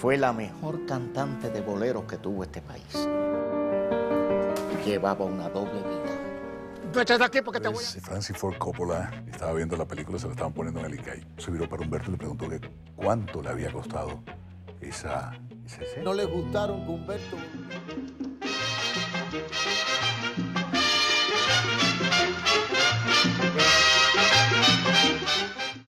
fue la mejor cantante de boleros que tuvo este país. Llevaba una doble vida. Tú estás aquí porque te voy a... Francis Ford Coppola estaba viendo la película, se la estaban poniendo en el ICAI. Se viró para Humberto y le preguntó que cuánto le había costado esa escena. No le gustaron que Humberto